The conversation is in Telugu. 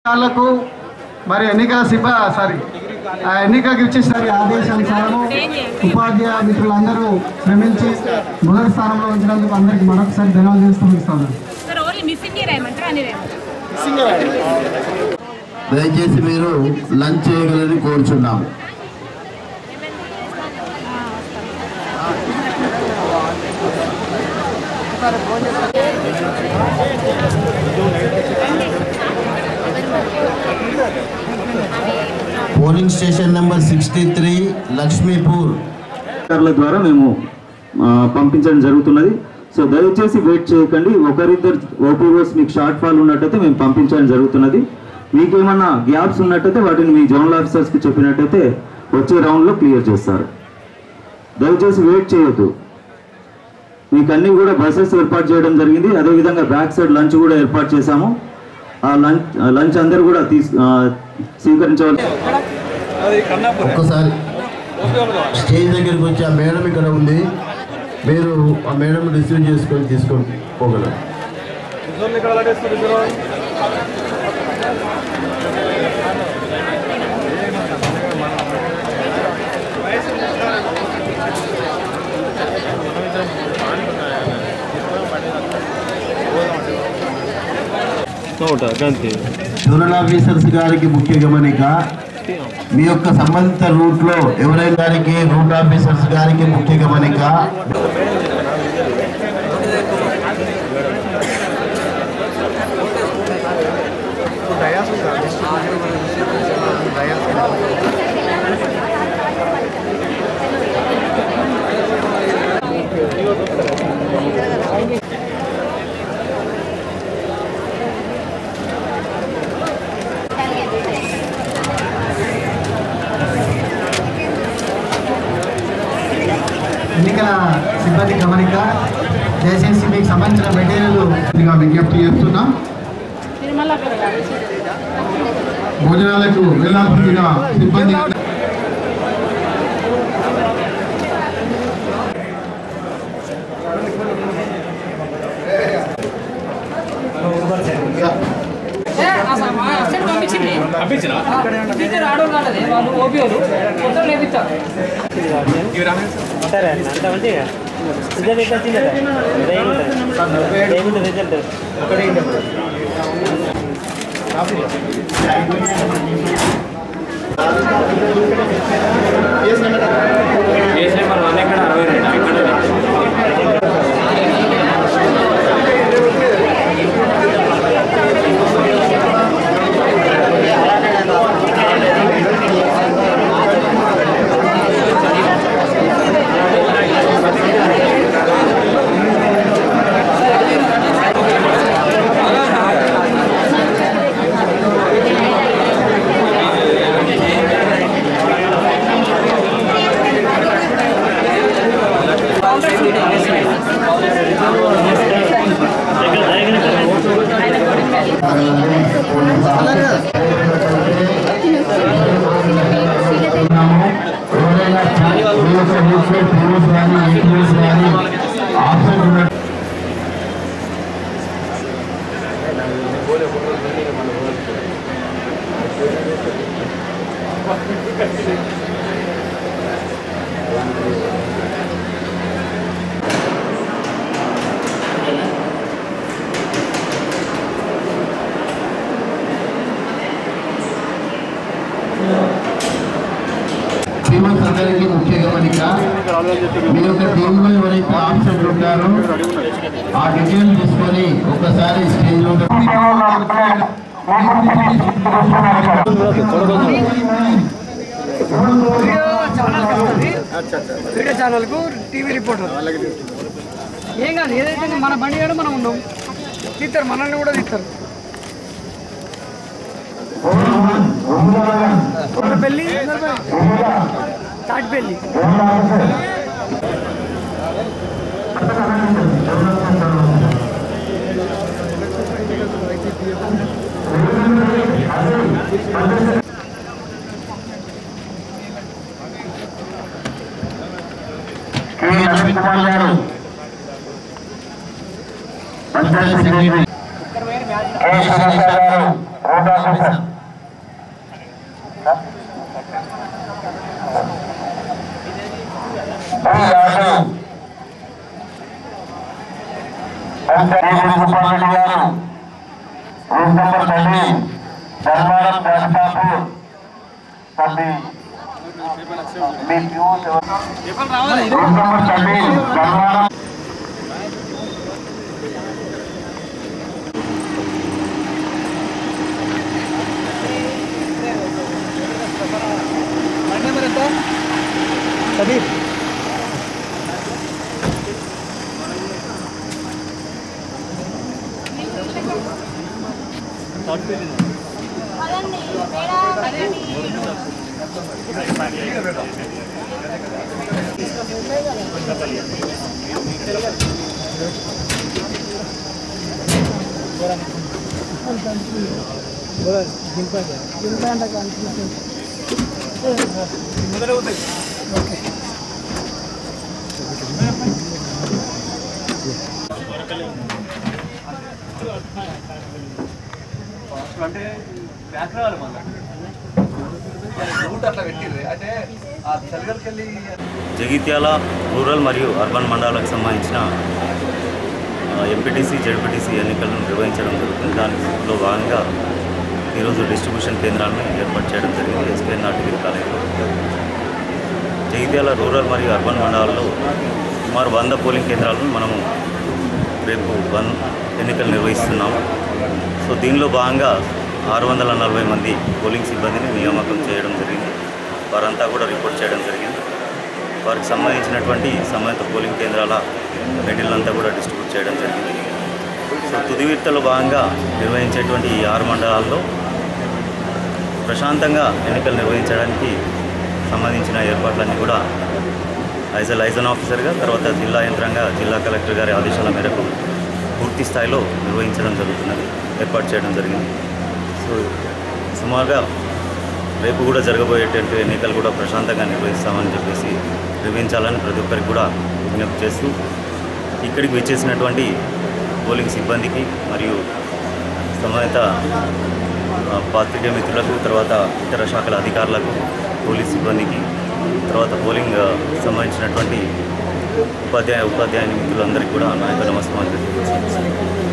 వాళ్ళకు మరి ఎన్నికలకు ఇచ్చేసిన ఆదేశానుసారము ఉపాధ్యాయ మిత్రులందరూ శ్రమించి మొదటి స్థానంలో ఉంచినందుకు అందరికి మరొకసారి ధన్యవాదాలు చేస్తూ ముగిస్తాను. దయచేసి మీరు లంచ్ చేయగలని కోరుచున్నాము. పోలింగ్ స్టేషన్ నెంబర్ 63 లక్ష్మీపూర్ ద్వారా మేము పంపించడం జరుగుతున్నది. సో దయచేసి వెయిట్ చేయకండి. ఒకరిద్దరు ఓపీఓస్ మీకు షార్ట్ ఫాల్ ఉన్నట్టయితే మేము పంపించడం జరుగుతున్నది. మీకు ఏమన్నా గ్యాప్స్ ఉన్నట్టయితే వాటిని మీ జోనల్ ఆఫీసర్స్కి చెప్పినట్టయితే వచ్చే రౌండ్లో క్లియర్ చేస్తారు. దయచేసి వెయిట్ చేయొద్దు. మీకు అన్నీ కూడా బస్సెస్ ఏర్పాటు చేయడం జరిగింది. అదేవిధంగా బ్యాక్ సైడ్ లంచ్ కూడా ఏర్పాటు చేశాము. ఆ లంచ్ అందరూ కూడా స్వీకరించవచ్చు. ఒక్కసారి స్టేజ్ దగ్గరికి వచ్చి ఆ మేడం ఇక్కడ ఉంది, మీరు ఆ మేడం రిసీవ్ చేసుకొని తీసుకొని పోగలరు. జోనల్ ఆఫీసర్స్ గారికి ముఖ్య గమనిక, మీ యొక్క సంబంధిత రూట్లో ఎవరైనా గారికి రూట్ ఆఫీసర్స్ గారికి ముఖ్య గమనిక, ఎన్నికల సిబ్బంది గమనిక, దయచేసి మీకు సంబంధించిన మెటీరియల్ విజ్ఞప్తి చేస్తున్నాం. భోజనాలకు వెళ్ళాల్సిందిగా సిబ్బంది అందరికీ ముఖ్య గమనిక, మీ యొక్క టీంలో ఎవరైతే ఆఫీసర్లు ఉంటారో ఆ డీటెయిల్ తీసుకొని ఒకసారి స్టేజ్ లో వీడియో ఛానల్కు టీవీ రిపోర్టర్ ఏం కాదు, ఏదైతే మన బండి కాడ మనం ఉన్నాం, తీస్తారు, మనల్ని కూడా తీస్తారు. పెళ్ళి తాటిపల్లి కుమార్ గారు పంచాయతీ సెక్రటరీ జగిత్యాల రూరల్ మరియు అర్బన్ మండలాలకు సంబంధించిన ఎంపీటీసీ జెడ్పీటీసీ ఎన్నికలను నిర్వహించడం జరుగుతుంది. దానిలో భాగంగా ఈరోజు డిస్ట్రిబ్యూషన్ కేంద్రాలను ఏర్పాటు చేయడం జరిగింది. ఎస్కేఎన్ డిగ్రీ కాలేజీలో జగిత్యాల రూరల్ మరియు అర్బన్ మండలాల్లో సుమారు 100 పోలింగ్ కేంద్రాలను మనము రేపు ఎన్నికలు నిర్వహిస్తున్నాము. సో దీనిలో భాగంగా 640 మంది పోలింగ్ సిబ్బందిని నియామకం చేయడం జరిగింది. వారంతా కూడా రిపోర్ట్ చేయడం జరిగింది. వారికి సంబంధించినటువంటి సంబంధిత పోలింగ్ కేంద్రాల మెటీరియల్ కూడా డిస్ట్రిబ్యూట్ చేయడం జరిగింది. సో తుది విడతలో భాగంగా నిర్వహించేటువంటి ఈ 6 మండలాల్లో ప్రశాంతంగా ఎన్నికలు నిర్వహించడానికి సంబంధించిన ఏర్పాట్లన్నీ కూడా యాజ్ ఎ లైజన్ ఆఫీసర్గా, తర్వాత జిల్లా యంత్రంగా జిల్లా కలెక్టర్ గారి ఆదేశాల మేరకు పూర్తి స్థాయిలో నిర్వహించడం జరుగుతున్నది, ఏర్పాటు చేయడం జరిగింది. సో సుమారుగా రేపు కూడా జరగబోయేటువంటి ఎన్నికలు కూడా ప్రశాంతంగా నిర్వహిస్తామని చెప్పేసి నిర్వహించాలని ప్రతి ఒక్కరికి కూడా విజ్ఞప్తి చేస్తూ ఇక్కడికి వచ్చేసినటువంటి పోలింగ్ సిబ్బందికి మరియు సంబంధిత పాత్రికేయ మిత్రులకు, తర్వాత ఇతర శాఖల అధికారులకు, పోలీస్ సిబ్బందికి, తర్వాత పోలింగ్ సంబంధించినటువంటి ఉపాధ్యాయుని మిత్రులందరికీ కూడా నా యొక్క నమస్కారం.